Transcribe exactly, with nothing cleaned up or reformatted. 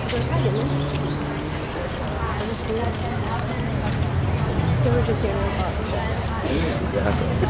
都是这些人搞的。 Exactly.